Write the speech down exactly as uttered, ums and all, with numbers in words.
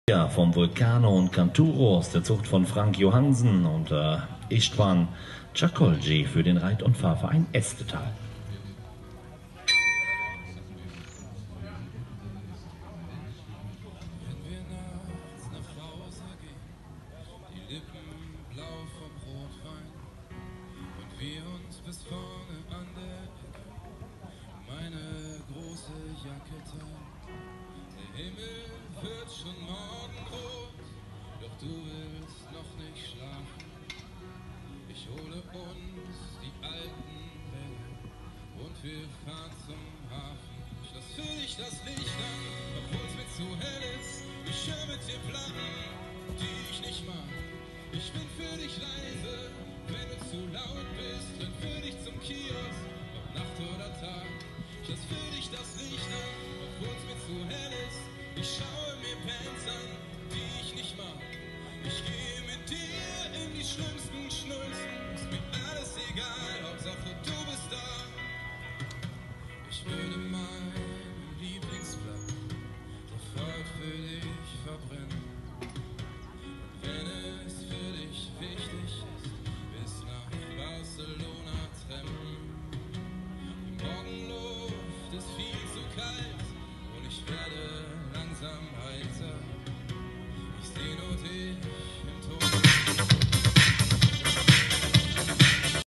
Ja, vom Vulcano und Canturo aus der Zucht von Frank Johansen und äh, Istvan Çakolci für den Reit- und Fahrverein Estetal. Wenn wir nachts nach Hause gehen, die Lippen blau vom Rotwein und wir uns bis vorne an der Ecke meine große Jacke teilen. Der Himmel wird schon morgenrot, doch du willst noch nicht schlafen. Ich hole uns die alten Bälle und wir fahren zum Hafen. Ich lass für dich das Licht an, obwohl's mir zu hell ist. Ich hör mit dir Platten, die ich nicht mag. Ich bin für dich leise, wenn du zu laut bist. Renn für dich zum Kiosk, ob Nacht oder Tag. Ich lass für dich das Licht an, obwohl's mir zu hell ist. Ich schaue mir Bands an, die ich nicht mag. Ich gehe mit dir in die schlimmsten Schnulzen.